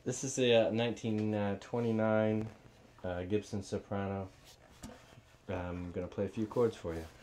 This is a 1929 Gibson soprano. I'm going to play a few chords for you.